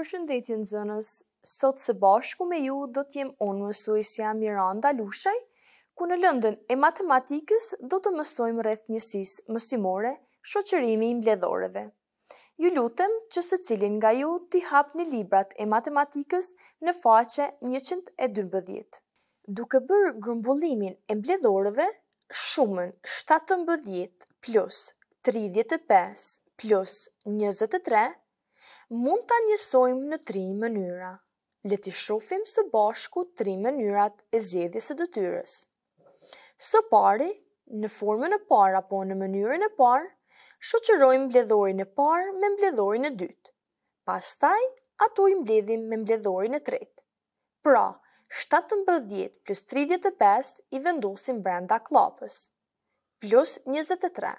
Përshëndetje nxënës, sot së bashku me ju do t'jem unë mësuesja Miranda Lushaj, ku në lëndën e matematikës do të mësojmë rreth njësisë mësimore, shoqërimi i mbledhoreve. Ju lutem që secilin nga ju t'i hapni librat e matematikës në faqe 112. Duke bërë grumbullimin e mbledhoreve, shumën 17 plus 35 plus 23 mund ta njësojmë në 3 mënyra. Le t'i shohim së bashku 3 mënyrat e zgjedhjes së detyrës. Së pari, në formën e parë apo në mënyrën e parë, shoqërojmë mbledhorin e parë me mbledhorin e dytë. Pastaj, ato i mbledhim me mbledhorin e tretë. Pra, 17 plus 35 i vendosim brenda klapës, plus 23.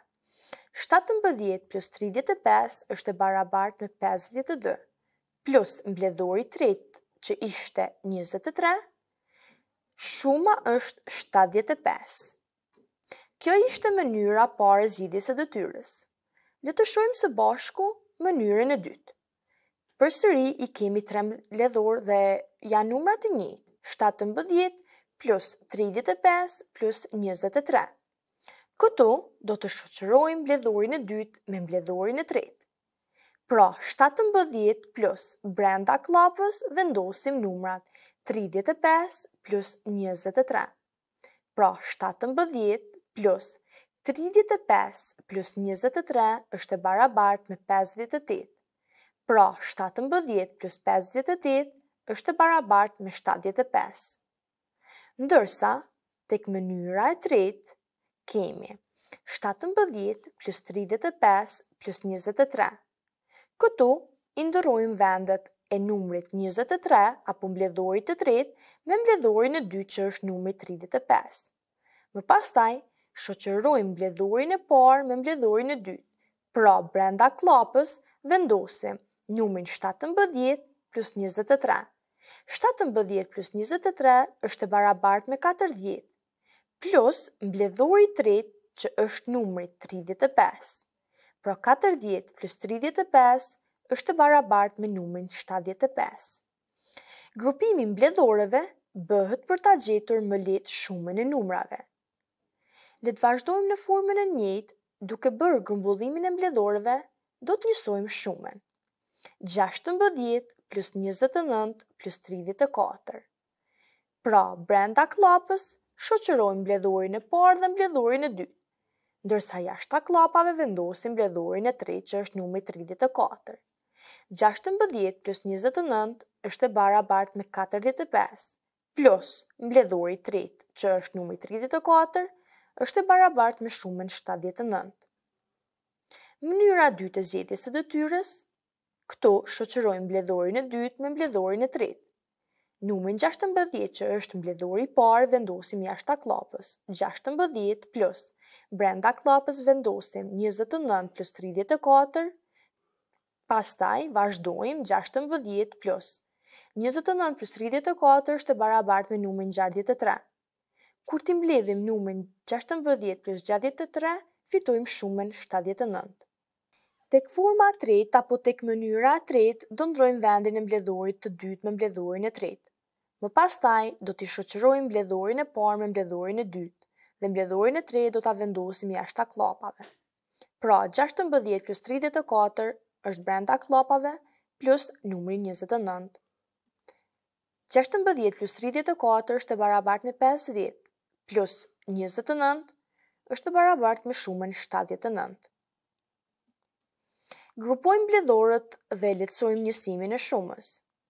17 plus 35 është e barabartë me 52, plus mbledhori tretë që ishte 23, shuma është 75. Kjo ishte mënyra parë e zgjidhjes së detyrës. Le të shohim së bashku mënyrën e dytë. Përsëri i kemi 3 mbledhor dhe janë numrat e njëjtë, 17 plus 35 plus 23. Këtu do të shoqërojmë mbledhorin e dytë me mbledhorin e tretë. Pra, 17 plus brenda klapës vendosim numrat 35 plus 23. Pra, 17 plus 35 plus 23 është e barabartë me 58. Pra, 17 plus 58 është e barabartë me 75. Ndërsa, tek mënyra e tretë, kemi 17 plus 35 plus 23. Këtu i ndërrojmë vendet e numrit 23 apo mbledhorit të tretë me mbledhorin e dytë që është numri 35. Më pastaj, shoqërojmë mbledhorin e parë me mbledhorin e dytë. Pra, brenda klapës vendosim numrin 17 plus 23. 17 plus 23 është e barabartë me 40. Plus mbledhori i tretë që është numri 35. Pra 40 plus 35 është e barabartë me numrin 75. Grupimi i mbledhoreve bëhet për ta gjetur më lehtë shumën e numrave. Le të vazhdojmë në formën e njëjtë, duke bërë grumbullimin e mbledhoreve, do të njësojmë shumën. 16 plus 29 plus 34. Pra, brenda klapës, shoqërojmë mbledhorin e parë dhe mbledhorin e dytë, ndërsa jashta klapave vendosim mbledhorin e tretë që është numri 34. 16 plus 29 është e barabartë me 45, plus mbledhori i tretë që është numri 34 është e barabartë me shumën 79. Mënyra e dytë e zgjedhjes së detyrës, këtu shoqërojmë mbledhorin e dytë me mbledhorin e tretë. Numrin 16 që është mbledhori i parë vendosim jashta klapës, 16 plus brenda klapës vendosim 29 plus 34, pastaj vazhdojmë 16 plus 29 plus 34 është e barabartë me numrin 63. Kur t'i mbledhim numrin 16 plus 63, fitojmë shumën 79. Tek forma e tretë apo tek mënyra e tretë do ndrojmë vendin e mbledhorit të dytë me mbledhorin e tretë. Më pastaj do t'i shoqërojmë mbledhorin e parë me mbledhorin e dytë dhe mbledhorin e tretë do ta vendosim jashta klapave. Pra, 16 plus 34 është brenda klapave plus numri 29. 16 plus 34 është e barabartë me 50, plus 29 është e barabartë me shumën 79. Grupojmë mbledhorët dhe lehtësojmë njësimin e shumës.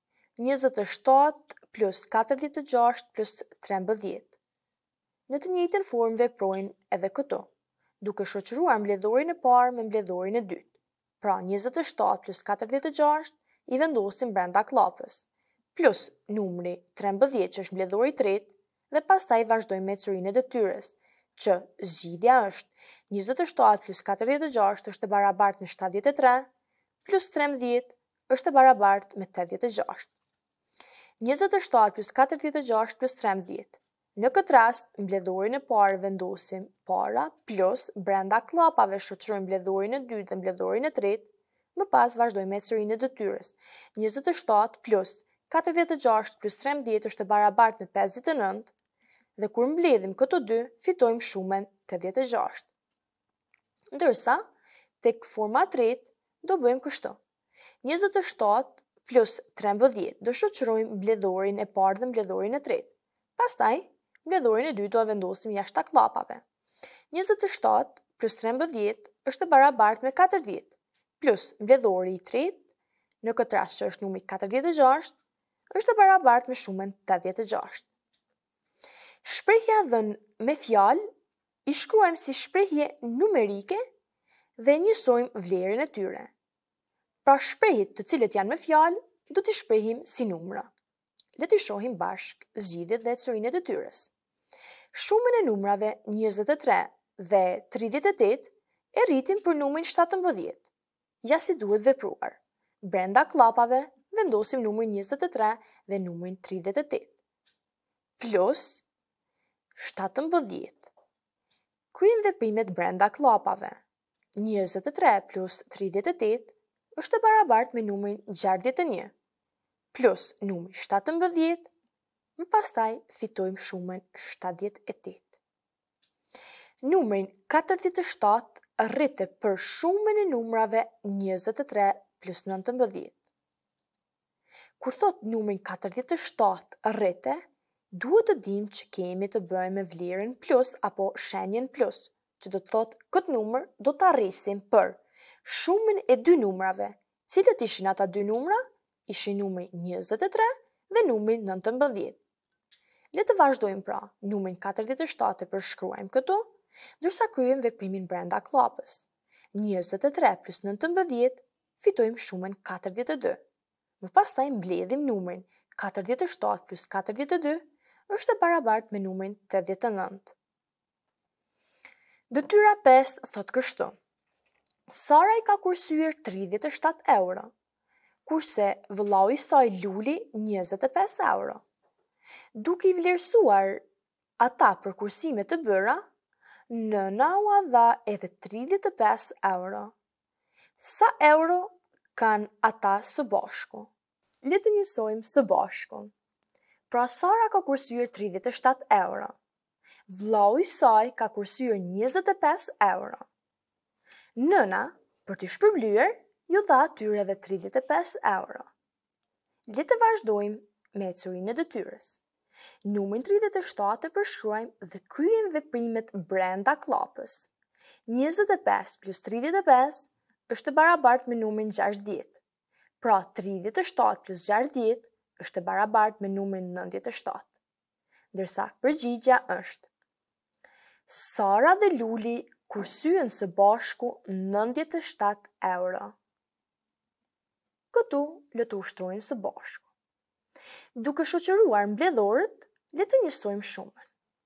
27 plus 46 plus 13. Në të njëjtën formë veprojnë edhe këto, duke shoqëruar mbledhorin e parë me mbledhorin e dytë. Pra, 27 plus 46 i vendosim brenda klapës, plus numri 13 që është mbledhori i tretë dhe pastaj vazhdojmë me ecurinë e detyrës, që zgjidhja është 27 plus 46 është e barabartë me 73, plus 13 është e barabartë me 86. 27 plus 46 plus 13. Në këtë rast, mbledhorin e parë vendosim para, plus brenda klapave shoqërojmë mbledhorin e dytë dhe mbledhorin e tretë, Më pas vazhdojmë me serinë e detyrës. 27 plus 46 plus 13 është e barabartë me 59, dhe kur mbledhim këto dy, fitojmë shumën 86. Ndërsa, tek forma e tretë, do bëjmë kështu. 27 plus 13 do shoqërojmë mbledhorin e parë dhe mbledhorin e tretë. Pastaj, mbledhorin e dytë do vendosim jashtë klapave. 27 plus 13 është e barabartë me 40, plus mbledhori i tretë, në këtë rast që është numri 46, është e barabartë me shumën 86. Shprehja dhënë me fjalë i shkruajmë si shprehje numerike dhe njësojmë vlerën e tyre. Pra shprehjet të cilët janë me fjalë, do t'i shprehim si numra. Le t'i shohim bashk zgjidhjet dhe serinë e detyrës. Shumën e numrave 23 dhe 38 e rritim për numrin 17. Ja si duhet vepruar. Brenda klapave vendosim numrin 23 dhe numrin 38. Plus 17. Kryejmë veprimet brenda klapave. 23 plus 38 është e barabartë me numrin 61, plus numri 17, më pastaj fitojmë shumën 78. Numrin 47 rrite për shumën e numrave 23 plus 19. Kur thot numrin 47 rrite, duhet të dim që kemi të bëjmë me vlerën plus apo shenjen plus, që do të thot këtë numër do të arrisim për shumën e dy numrave. Cilët ishin ata dy numra? Ishin numri 23 dhe numri 19. Le të vazhdojmë pra, numrin 47 e përshkruajmë këtu, ndërsa kryejmë veprimin brenda klapës. 23 plus 19 fitojmë shumën 42. Më pastaj mbledhim numrin 47 plus 42 është e barabartë me numrin 89. Detyra 5 thot kështu. Sara i ka kursyer 37 euro, kurse vëllau i saj Luli 25 euro. Duke i vlerësuar ata për kursimet të bëra, nëna u dha edhe 35 euro. Sa euro kanë ata së bashku? Le të njësojmë së bashku. Pra Sara ka kursyer 37 euro. Vllau i saj ka kursyer 25 euro. Nëna, për t'i shpërblyer, ju dha atyre edhe 35 euro. Le të vazhdojmë me serinë e detyrës. Numrin 37 e përshkruajmë dhe kryejmë veprimet brenda klapës. 25 plus 35 është e barabartë me numrin 60. Pra 37 plus 60 është e barabartë me numrin 97. Ndërsa përgjigja është: Sara dhe Luli kursyen së bashku 97 euro. Këtu le të ushtrojmë së bashku. Duke shoqëruar mbledhorët, le të njësojmë shumën.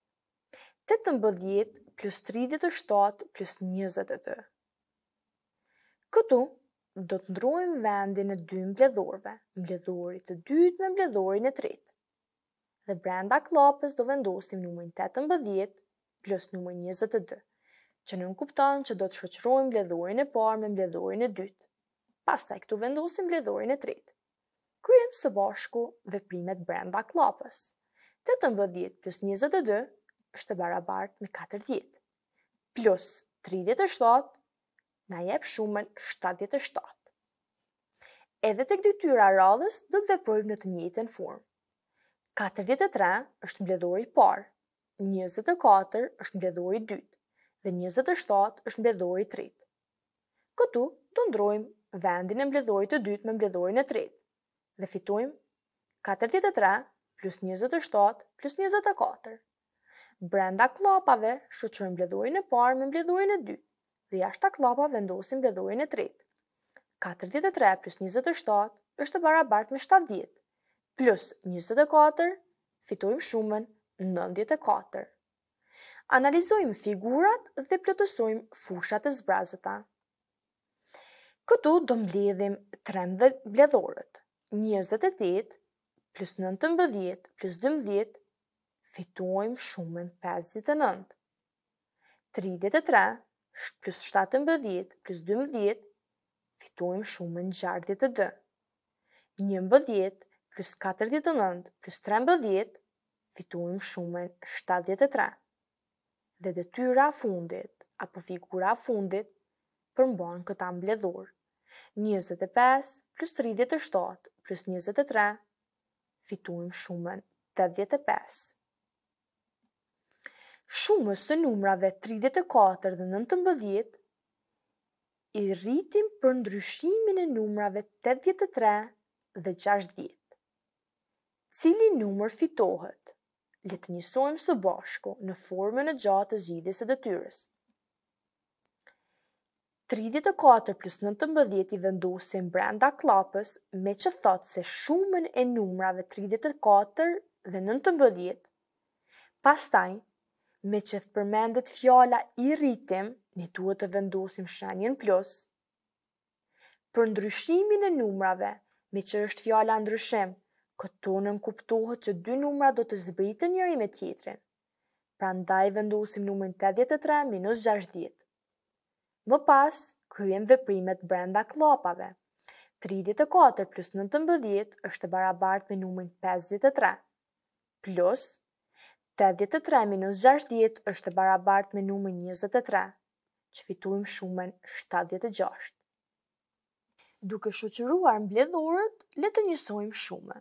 18 plus 37 plus 22. Këtu do të ndrojmë vendin e dy mbledhorëve, mbledhorit të dytë me mbledhorin e tretë. Dhe brenda klapës do vendosim numrin 18 plus numrin 22, që nënkupton që do të shoqërojmë mbledhorin e parë me mbledhorin e dytë. Pastaj këtu vendosim mbledhorin e tretë. Kryejmë së bashku veprimet brenda klapës. 18 plus 22 është e barabartë me 40, plus 37 na jep shumën 77. Edhe tek detyra e radhës do të veprojmë në të njëjtën formë. 43 është mbledhori i parë, 24 është mbledhori i dytë dhe 27 është mbledhori i tretë. Këtu do ndrojmë vendin e mbledhorit të dytë me mbledhorin e tretë dhe fitojmë 43 plus 27 plus 24. Brenda klapave shoqërojmë mbledhorin e parë me mbledhorin e dytë dhe jashta klapa vendosim mbledhorin e tretë. 43 plus 27 është e barabartë me 70, plus 24 fitojmë shumën 94. Analizojmë figurat dhe plotësojmë fushat e zbrazëta. Këtu do mbledhim 13 mbledhorët. 28 plus 19 plus 12 fitojmë shumën 59. 33 plus 17 plus 12 fitojmë shumën 62. 11 plus 49 plus 13, fitojmë shumën 73. Dhe detyra fundit, apo figura fundit, përmban këta mbledhur. 25 plus 37 plus 23, fitojmë shumën 85. Shumës së numrave 34 dhe 19 i rritim për ndryshimin e numrave 83 dhe 60. Cili numër fitohet? Le të njësojmë së bashku në formën e gjatë të zgjidhjes së detyrës. 34 plus 19 i vendosim brenda klapës me që thot se shumën e numrave 34 dhe 19, pastaj, me që përmendet fjala i rritim, ne duhet të vendosim shenjën plus. Për ndryshimin e numrave, me që është fjala ndryshim, këto nënkuptohet që dy numra do të zbritën njëri me tjetrin. Prandaj vendosim numrin 83 minus 60. Më pas, kryem veprimet brenda klapave. 34 plus 19 është barabartë me numrin 53, plus 83 minus 60 është barabartë me numrin 23, që fitojmë shumën 76. Duke shoqëruar mbledhorët, le të njësojmë shumën.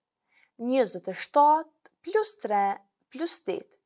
27 plus 3 plus 8.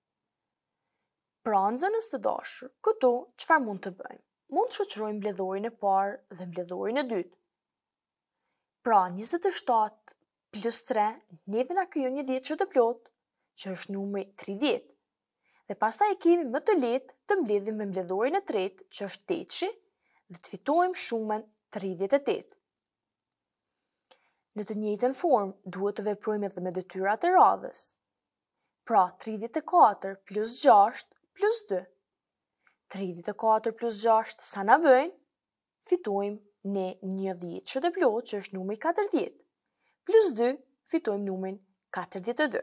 Pra nxënës të dashur, këto çfarë mund të bëjmë? Mund të shoqërojmë mbledhorin e parë dhe mbledhorin e dytë. Pra 27 plus 3 neve na krijon një 10 që të plot, që është numri 30. Dhe pastaj e kemi më të lehtë të mbledhim me mbledhorin e tretë, që është 8-shi, dhe të fitojmë shumën 38. Në të njëjtën formë, duhet të veprojmë edhe me detyrat e radhës. Pra 34 plus 6 plus 2. 34 plus 6 sa na bëjnë? Fitojmë ne një 10 që të plot, që është numri 40. Plus 2, fitojmë numrin 42.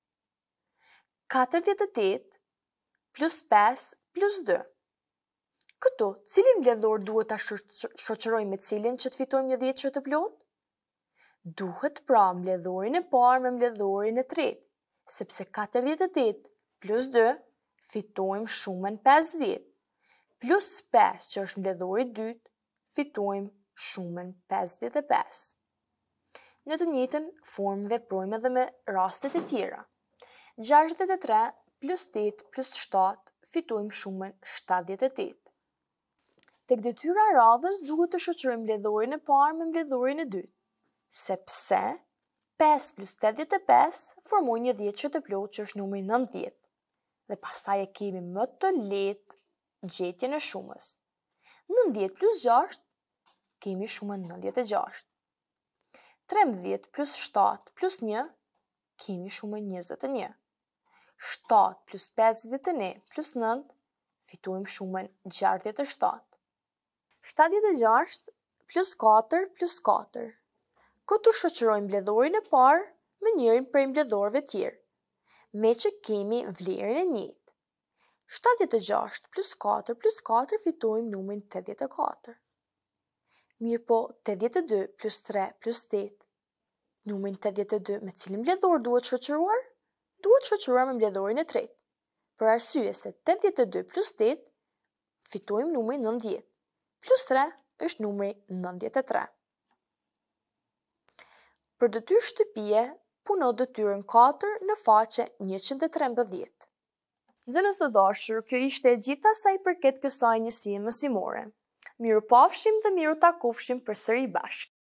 48 plus 5 plus 2. Këto, cilin mbledhor duhet ta shoqërojmë me cilin që të fitojmë një 10 që të plot? Duhet pra mbledhorin e parë me mbledhorin e tretë, sepse 48 plus 2 fitojmë shumën 50, plus 5 që është mbledhori i dytë, fitojmë shumën 55. Në të njëjtën formë veprojmë edhe me rastet e tjera. 63 plus 8 plus 7 fitojmë shumën 78. Tek detyra e radhës duhet të shoqërojmë mbledhorin e parë me mbledhorin e dytë, sepse 5 plus 85 formojnë një 10 që të plot, që është numri 90. Dhe pastaj e kemi më të lehtë gjetjen e shumës. 90 plus 6 kemi shumën 96. 13 plus 7 plus 1 kemi shumën 21. 7 plus 51 plus 9 fitojmë shumën 67. 76 plus 4 plus 4. Këtu shoqërojmë mbledhorin e parë me njërin prej mbledhorëve tjerë, me që kemi vlerën e njëjtë. 76 plus 4 fitojmë numrin 84. Mirë po, 82 plus 3 plus 8. Numrin 82 me cilin mbledhor duhet shoqëruar? Duhet shoqëruar me mbledhorin e tretë. Për arsye se 82 plus 8 fitojmë numrin 90. Plus 3 është numri 93. Për detyrë shtëpie, puno detyrën 4 në faqe 113. Nxënës të dashur, kjo ishte gjitha sa i përket kësaj njësie mësimore. Miru pafshim dhe miru takofshim përsëri bashkë.